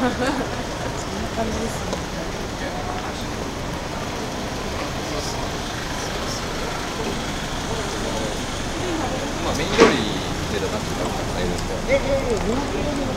感じですね。 まあメイン料理で出してたら大丈夫ですけど。